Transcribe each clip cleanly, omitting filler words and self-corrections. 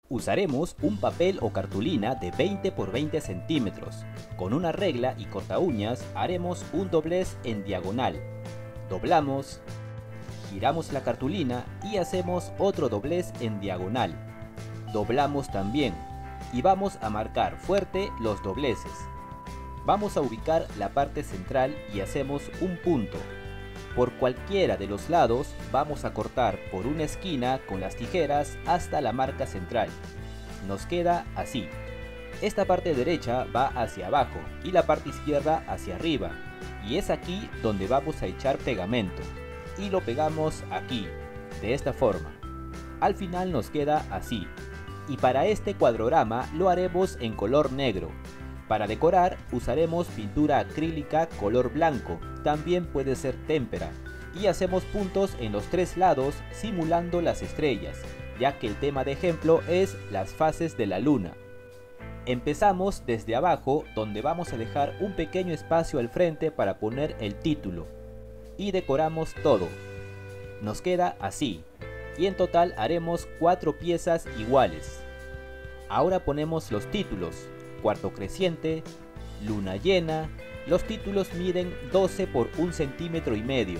Usaremos un papel o cartulina de 20 por 20 centímetros. Con una regla y corta uñas haremos un doblez en diagonal. Doblamos, giramos la cartulina y hacemos otro doblez en diagonal. Doblamos también y vamos a marcar fuerte los dobleces. Vamos a ubicar la parte central y hacemos un punto. Por cualquiera de los lados vamos a cortar por una esquina con las tijeras hasta la marca central. Nos queda así. Esta parte derecha va hacia abajo y la parte izquierda hacia arriba. Y es aquí donde vamos a echar pegamento. Y lo pegamos aquí, de esta forma. Al final nos queda así. Y para este cuadrograma lo haremos en color negro. Para decorar usaremos pintura acrílica color blanco, también puede ser témpera, y hacemos puntos en los tres lados simulando las estrellas, ya que el tema de ejemplo es las fases de la luna. Empezamos desde abajo, donde vamos a dejar un pequeño espacio al frente para poner el título, y decoramos todo. Nos queda así, y en total haremos 4 piezas iguales. Ahora ponemos los títulos. Cuarto creciente, luna llena, los títulos miden 12 por 1,5 centímetros,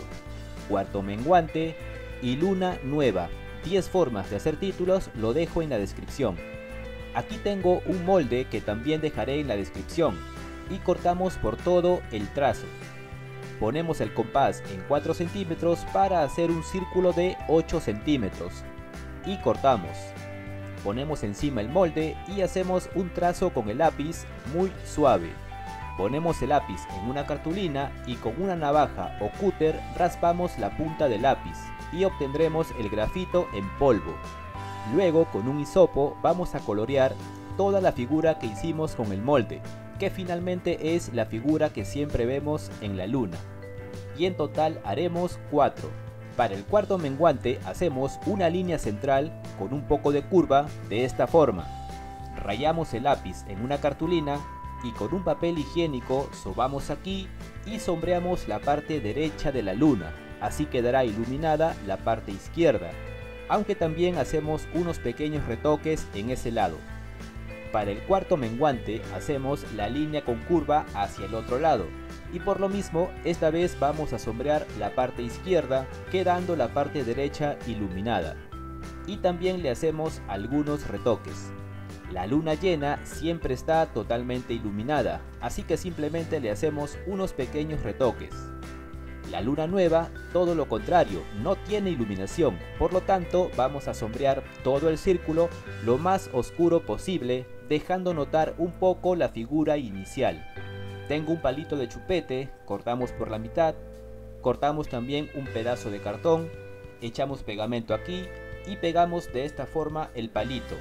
cuarto menguante y luna nueva. 10 formas de hacer títulos lo dejo en la descripción. Aquí tengo un molde que también dejaré en la descripción y cortamos por todo el trazo. Ponemos el compás en 4 centímetros para hacer un círculo de 8 centímetros y cortamos. Ponemos encima el molde y hacemos un trazo con el lápiz muy suave. Ponemos el lápiz en una cartulina y con una navaja o cúter raspamos la punta del lápiz y obtendremos el grafito en polvo. Luego con un hisopo vamos a colorear toda la figura que hicimos con el molde, que finalmente es la figura que siempre vemos en la luna. Y en total haremos 4. Para el cuarto menguante hacemos una línea central con un poco de curva de esta forma. Rayamos el lápiz en una cartulina y con un papel higiénico sobamos aquí y sombreamos la parte derecha de la luna. Así quedará iluminada la parte izquierda, aunque también hacemos unos pequeños retoques en ese lado. Para el cuarto menguante hacemos la línea con curva hacia el otro lado. Y por lo mismo, esta vez vamos a sombrear la parte izquierda, quedando la parte derecha iluminada. Y también le hacemos algunos retoques. La luna llena siempre está totalmente iluminada, así que simplemente le hacemos unos pequeños retoques. La luna nueva, todo lo contrario, no tiene iluminación, por lo tanto vamos a sombrear todo el círculo lo más oscuro posible, dejando notar un poco la figura inicial. Tengo un palito de chupete, cortamos por la mitad, cortamos también un pedazo de cartón, echamos pegamento aquí y pegamos de esta forma el palito.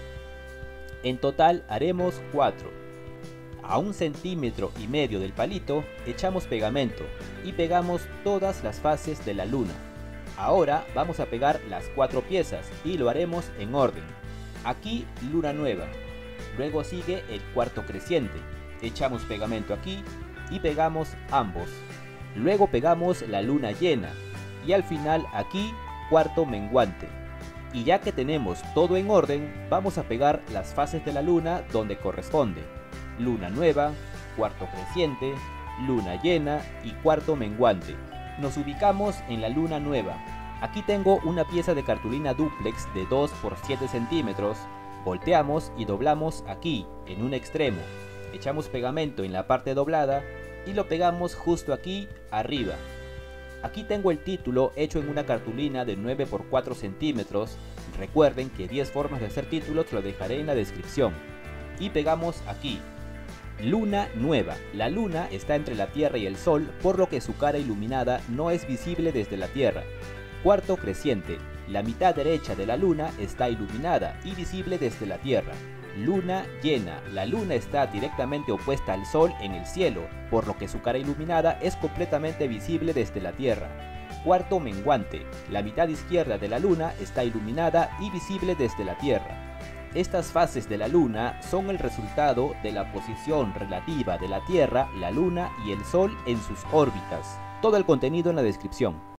En total haremos 4. A 1,5 centímetros del palito echamos pegamento y pegamos todas las fases de la luna. Ahora vamos a pegar las 4 piezas y lo haremos en orden. Aquí luna nueva, luego sigue el cuarto creciente. Echamos pegamento aquí y pegamos ambos. Luego pegamos la luna llena y al final aquí cuarto menguante. Y ya que tenemos todo en orden, vamos a pegar las fases de la luna donde corresponde. Luna nueva, cuarto creciente, luna llena y cuarto menguante. Nos ubicamos en la luna nueva. Aquí tengo una pieza de cartulina dúplex de 2 por 7 centímetros. Volteamos y doblamos aquí, en un extremo. Echamos pegamento en la parte doblada y lo pegamos justo aquí arriba. Aquí tengo el título hecho en una cartulina de 9 por 4 centímetros. Recuerden que 10 formas de hacer títulos lo dejaré en la descripción. Y pegamos aquí. Luna nueva. La luna está entre la Tierra y el Sol, por lo que su cara iluminada no es visible desde la Tierra. Cuarto creciente. La mitad derecha de la luna está iluminada y visible desde la Tierra. Luna llena. La luna está directamente opuesta al sol en el cielo, por lo que su cara iluminada es completamente visible desde la Tierra. Cuarto menguante. La mitad izquierda de la luna está iluminada y visible desde la Tierra. Estas fases de la luna son el resultado de la posición relativa de la Tierra, la luna y el sol en sus órbitas. Todo el contenido en la descripción.